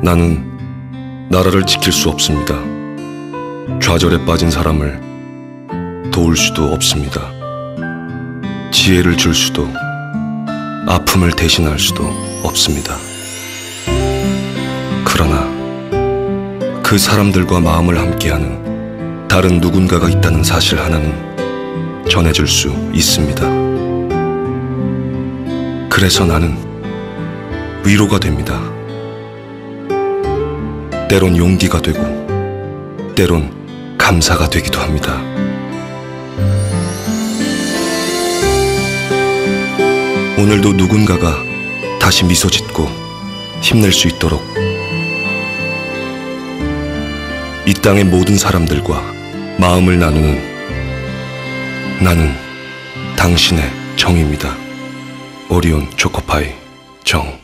나는 나라를 지킬 수 없습니다. 좌절에 빠진 사람을 도울 수도 없습니다. 지혜를 줄 수도, 아픔을 대신할 수도 없습니다. 그러나 그 사람들과 마음을 함께하는 다른 누군가가 있다는 사실 하나는 전해줄 수 있습니다. 그래서 나는 위로가 됩니다. 때론 용기가 되고 때론 감사가 되기도 합니다. 오늘도 누군가가 다시 미소 짓고 힘낼 수 있도록 이 땅의 모든 사람들과 마음을 나누는 나는 당신의 정입니다. 오리온 초코파이 정.